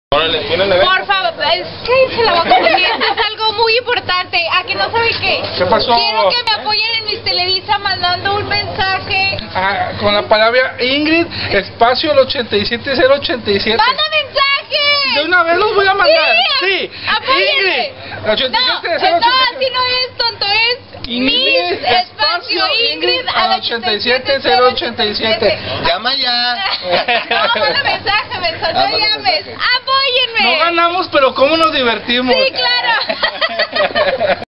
Órale, ¿tienen evento? Por favor, cállense la boca porque esto es algo muy importante. ¿A que no saben qué? ¿Qué pasó? Quiero que me apoyen en mis Televisa mandando un mensaje. Con la palabra Ingrid, espacio el 87087. ¡Manda mensaje! De una vez los voy a mandar. Sí, apóyenme. Ingrid, 87087. No, así no es, tonto, es Ingrid, espacio Ingrid al 87087. Llama ya. No, manda mensaje, no llames. Apóyenme. No ganamos, pero cómo nos divertimos. Sí, claro.